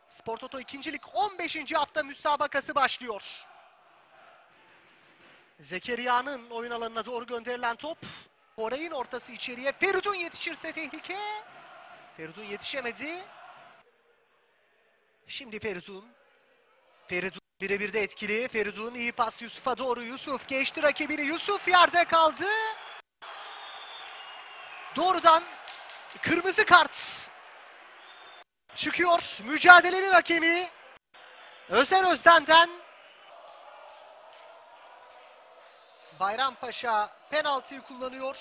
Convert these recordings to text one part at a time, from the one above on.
Spor Toto 2. Lig 15. hafta müsabakası başlıyor. Zekeriya'nın oyun alanına doğru gönderilen top. Koray'ın ortası içeriye. Feridun yetişirse tehlike. Feridun yetişemedi. Şimdi Feridun. Feridun birebir de etkili. Feridun iyi pas Yusuf'a doğru. Yusuf geçti rakibini. Yusuf yerde kaldı. Doğrudan kırmızı kart çıkıyor. Mücadelenin hakemi Özer Özden'den. Bayrampaşa penaltıyı kullanıyor.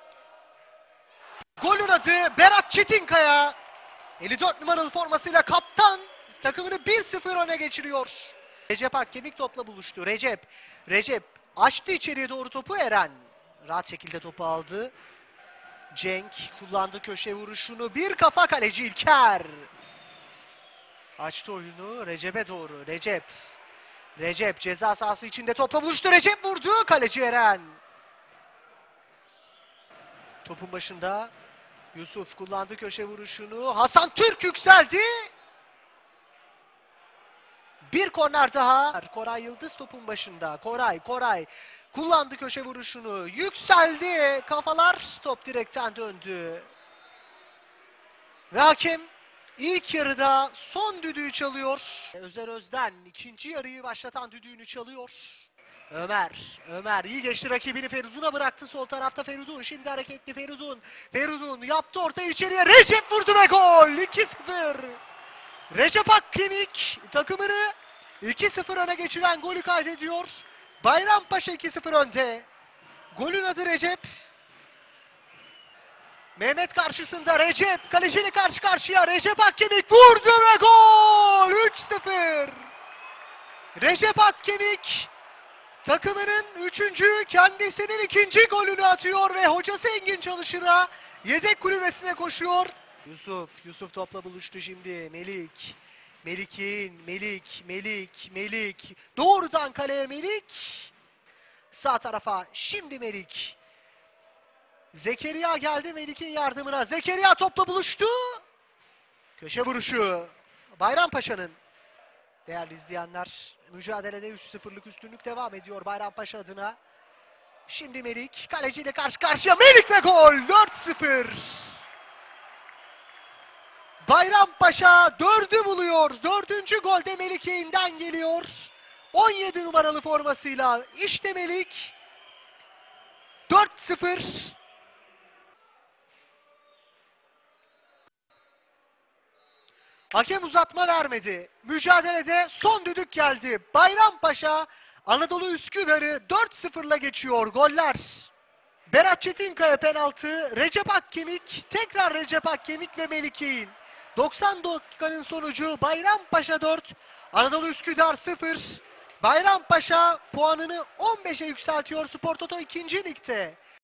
Golün adı Berat Çetinkaya. 54 numaralı formasıyla kaptan takımını 1-0 öne geçiriyor. Recep Akkemik topla buluştu. Recep açtı içeriye doğru topu. Eren rahat şekilde topu aldı. Cenk kullandı köşe vuruşunu. Bir kafa, kaleci İlker. Açtı oyunu Recep'e doğru. Recep ceza sahası içinde topla buluştu. Recep vurdu. Kaleci Eren. Topun başında Yusuf kullandı köşe vuruşunu. Hasan Türk yükseldi. Bir korner daha. Koray Yıldız topun başında. Koray kullandı köşe vuruşunu. Yükseldi. Kafalar, top direkten döndü. Ve hakem ilk yarıda son düdüğü çalıyor. Özer Özden ikinci yarıyı başlatan düdüğünü çalıyor. Ömer iyi geçti rakibini, Feridun'a bıraktı sol tarafta. Feridun şimdi hareketli. Feridun yaptı ortayı içeriye. Recep vurdu ve gol. 2-0. Recep Akkemik takımını 2-0 öne geçiren golü kaydediyor. Bayrampaşa 2-0 önde. Golün adı Recep. Mehmet karşısında Recep. Kaleciyle karşı karşıya. Recep Akkemik vurdu ve gol. 3-0. Recep Akkemik takımının 3. kendisinin 2. golünü atıyor ve hocası Engin Çalışır'a yedek kulübesine koşuyor. Yusuf topla buluştu şimdi. Melik. Doğrudan kaleye Melik. Sağ tarafa şimdi Melik. Zekeriya geldi Melik'in yardımına. Zekeriya topla buluştu. Köşe vuruşu Bayrampaşa'nın. Değerli izleyenler, mücadelede 3-0'lık üstünlük devam ediyor Bayrampaşa adına. Şimdi Melik kaleciyle karşı karşıya. Melik ve gol. 4-0. Bayrampaşa 4'ü buluyor. 4. gol de Melik Yeğen'den geliyor. 17 numaralı formasıyla işte Melik. 4-0. Hakem uzatma vermedi. Mücadelede son düdük geldi. Bayrampaşa Anadolu Üsküdar'ı 4-0'la geçiyor. Goller: Berat Çetinkaya penaltı, Recep Akkemik, tekrar Recep Akkemik ve Melik Yeğen. 90 dakikanın sonucu Bayrampaşa 4, Anadolu Üsküdar 0. Bayrampaşa puanını 15'e yükseltiyor Spor Toto 2. Lig'de.